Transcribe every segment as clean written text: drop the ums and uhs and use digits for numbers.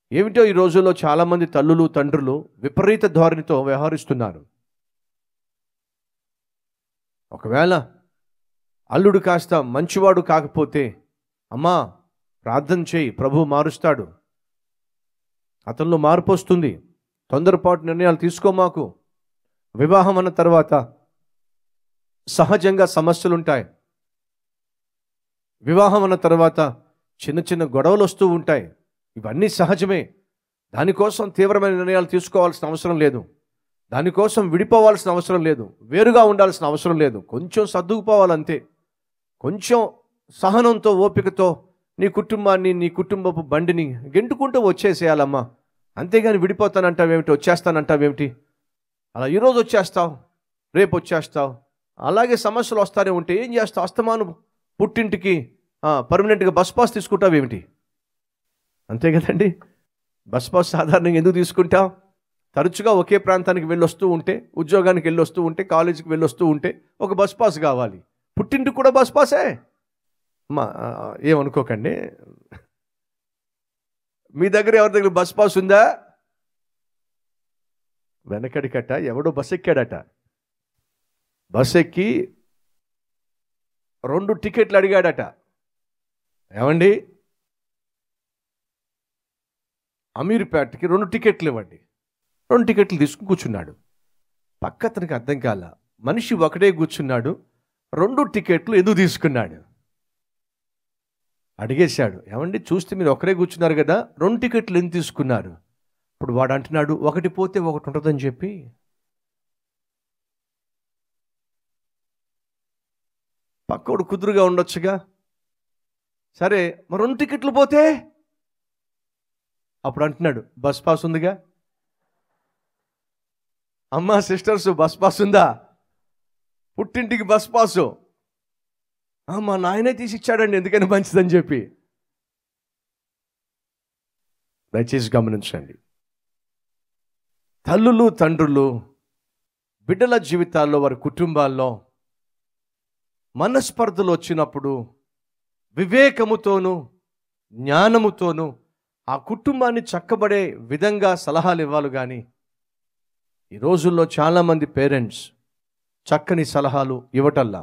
ఏమిటో ఈ రోజుల్లో చాలామంది తల్లులు తండ్రులు విపరీత ధోరణితో వ్యవహరిస్తున్నారు. ఒకవేళ అల్లుడు కాస్త మంచివాడు కాకపోతే, అమ్మా ప్రార్థన చేయి, ప్రభువు మారుస్తాడు, అతనిలో మార్పు వస్తుంది, తొందరపాటు నిర్ణయాలు తీసుకోమాకు, వివాహం అన్న తర్వాత సహజంగా సమస్యలుంటాయి, వివాహం అన్న తర్వాత చిన్న చిన్న గొడవలు వస్తూ ఉంటాయి, ఇవన్నీ సహజమే. దానికోసం తీవ్రమైన నిర్ణయాలు తీసుకోవాల్సిన అవసరం లేదు, దానికోసం విడిపోవాల్సిన అవసరం లేదు, వేరుగా ఉండాల్సిన అవసరం లేదు. కొంచెం సర్దుకుపోవాలంతే. కొంచెం సహనంతో ఓపికతో నీ కుటుంబాన్ని, నీ కుటుంబపు బండిని గెంటుకుంటూ వచ్చేసేయాలమ్మా. అంతేగాని విడిపోతానంటావేమిటి, వచ్చేస్తానంటావేమిటి, అలా ఈరోజు వచ్చేస్తావు, రేపు వచ్చేస్తావు, అలాగే సమస్యలు వస్తానే ఉంటే ఏం చేస్తావు? అస్తమానం పుట్టింటికి పర్మనెంట్గా బస్ పాస్ తీసుకుంటావేమిటి? అంతే కదండి. బస్ పాస్ సాధారణంగా ఎందుకు తీసుకుంటాం? తరచుగా ఒకే ప్రాంతానికి వెళ్ళొస్తూ ఉంటే, ఉద్యోగానికి వెళ్ళొస్తూ ఉంటే, కాలేజీకి వెళ్ళొస్తూ ఉంటే ఒక బస్ పాస్ కావాలి. పుట్టింటికి కూడా బస్ పాసే. ఏమనుకోకండి, మీ దగ్గర ఎవరి దగ్గర బస్ పాస్ ఉందా? వెనకడికట ఎవడో బస్ ఎక్కాడట, బస్ ఎక్కి 2 టికెట్లు అడిగాడట. ఏమండి, అమీర్పేటకి 2 టికెట్లు ఇవ్వండి. 2 టికెట్లు తీసుకుని కూర్చున్నాడు. పక్క అతనికి అర్థం కాల, మనిషి ఒకడే కూర్చున్నాడు, 2 టికెట్లు ఎందుకు తీసుకున్నాడు? అడిగేశాడు, ఏమండి చూస్తే మీరు ఒకరే కూర్చున్నారు కదా, 2 టికెట్లు ఎందుకు తీసుకున్నారు? ఇప్పుడు వాడు అంటున్నాడు, ఒకటి పోతే ఒకటి ఉంటుందని చెప్పి. పక్కోడు కుదురుగా ఉండొచ్చుగా. సరే మరి 2 టికెట్లు పోతే? అప్పుడు అంటున్నాడు, బస్ పాస్ ఉందిగా. అమ్మా సిస్టర్స్, బస్ పాస్ ఉందా? పుట్టింటికి బస్ పాసు మా నాయనే తీసి ఇచ్చాడండి, ఎందుకని మంచిదని చెప్పి. దయచేసి గమనించండి, తల్లులు తండ్రులు బిడ్డల జీవితాల్లో, వారి కుటుంబాల్లో మనస్పర్ధలు వచ్చినప్పుడు వివేకముతోనూ జ్ఞానముతోనూ ఆ కుటుంబాన్ని చక్కబడే విధంగా సలహాలు ఇవ్వాలి. కానీ ఈ రోజుల్లో చాలామంది పేరెంట్స్ చక్కని సలహాలు ఇవ్వటల్లా.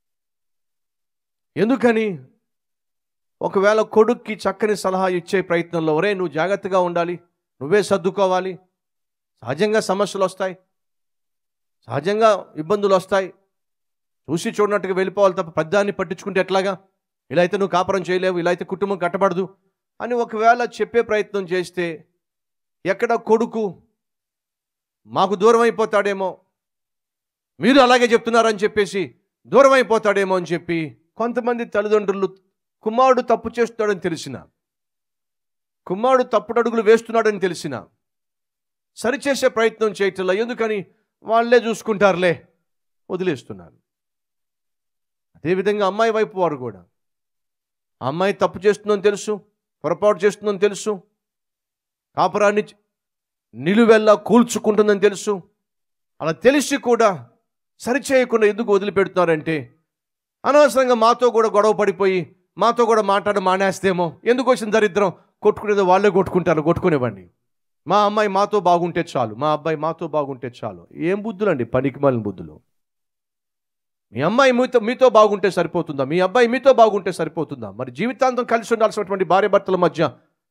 ఎందుకని? ఒకవేళ కొడుక్కి చక్కని సలహా ఇచ్చే ప్రయత్నంలో, ఒరే నువ్వు జాగ్రత్తగా ఉండాలి, నువ్వే సర్దుకోవాలి, సహజంగా సమస్యలు వస్తాయి, సహజంగా ఇబ్బందులు వస్తాయి, చూసి చూడనట్టుగా వెళ్ళిపోవాలి తప్ప పెద్దాన్ని పట్టించుకుంటే ఎట్లాగా, ఇలా అయితే నువ్వు కాపురం చేయలేవు, ఇలా అయితే కుటుంబం కట్టబడదు అని ఒకవేళ చెప్పే ప్రయత్నం చేస్తే, ఎక్కడ కొడుకు మాకు దూరం అయిపోతాడేమో, మీరు అలాగే చెప్తున్నారని చెప్పేసి దూరం అయిపోతాడేమో అని చెప్పి కొంతమంది తల్లిదండ్రులు కుమారుడు తప్పు చేస్తున్నాడని తెలిసిన, కుమారుడు తప్పుడడుగులు వేస్తున్నాడని తెలిసిన సరిచేసే ప్రయత్నం చేయట్లా. ఎందుకని? వాళ్ళే చూసుకుంటారులే, వదిలేస్తున్నారు. అదేవిధంగా అమ్మాయి వైపు వారు కూడా, ఆ అమ్మాయి తప్పు చేస్తుందని తెలుసు, పొరపాటు చేస్తుందని తెలుసు, కాపురాన్ని నిలువెల్లా కూల్చుకుంటుందని తెలుసు, అలా తెలిసి కూడా సరిచేయకుండా ఎందుకు వదిలిపెడుతున్నారంటే, అనవసరంగా మాతో కూడా గొడవ పడిపోయి మాతో కూడా మానేస్తేమో, ఎందుకు వచ్చిన దరిద్రం, కొట్టుకునేదో వాళ్ళే కొట్టుకుంటారు, కొట్టుకునేవ్వండి, మా అమ్మాయి మాతో బాగుంటే చాలు, మా అబ్బాయి మాతో బాగుంటే చాలు. ఏం బుద్ధులండి, పనికిమాలిన బుద్ధులు. మీ అమ్మాయి మీతో బాగుంటే సరిపోతుందా? మీ అబ్బాయి మీతో బాగుంటే సరిపోతుందా? మరి జీవితాంతం కలిసి ఉండాల్సినటువంటి భార్యాభర్తల మధ్య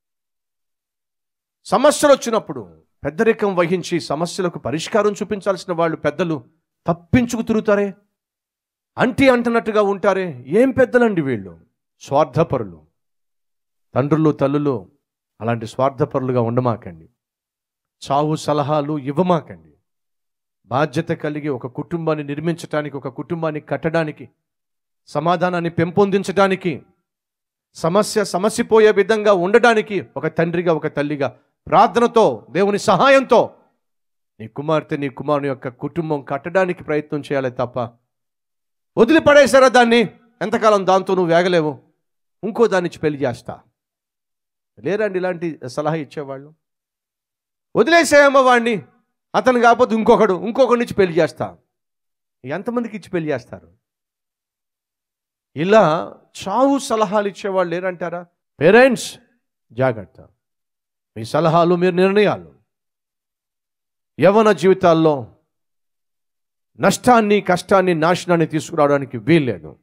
సమస్యలు వచ్చినప్పుడు పెద్దరికం వహించి సమస్యలకు పరిష్కారం చూపించాల్సిన వాళ్ళు పెద్దలు తప్పించుకు తిరుగుతారే, అంటున్నట్టుగా ఉంటారే. ఏం పెద్దలండి వీళ్ళు, స్వార్థపరులు. తండ్రులు తల్లులు అలాంటి స్వార్థపరులుగా ఉండమాకండి, చావు సలహాలు ఇవ్వమాకండి. బాధ్యత కలిగి ఒక కుటుంబాన్ని నిర్మించడానికి, ఒక కుటుంబాన్ని కట్టడానికి, సమాధానాన్ని పెంపొందించడానికి, సమస్యపోయే విధంగా ఉండడానికి ఒక తండ్రిగా, ఒక తల్లిగా ప్రార్థనతో, దేవుని సహాయంతో నీ కుమార్తె, నీ కుమారుని యొక్క కుటుంబం కట్టడానికి ప్రయత్నం చేయాలి తప్ప, వదిలిపడేశారా దాన్ని, ఎంతకాలం దాంతో నువ్వు వేగలేవు, ఇంకో దాన్ని పెళ్లి చేస్తా, లేరండి ఇలాంటి సలహా ఇచ్చేవాళ్ళు. వదిలేసేయమ్మ వాడిని, అతను కాకపోతే ఇంకొకటి నుంచి పెళ్లి చేస్తా. ఎంతమందికి ఇచ్చి పెళ్లి చేస్తారు? ఇలా చావు సలహాలు ఇచ్చేవాళ్ళు లేరంటారా? పేరెంట్స్ జాగ్రత్త. మీ సలహాలు, మీ నిర్ణయాలు యవ్వన జీవితాల్లో నష్టాన్ని, కష్టాన్ని, నాశనాన్ని తీసుకురావడానికి వీల్లేదు.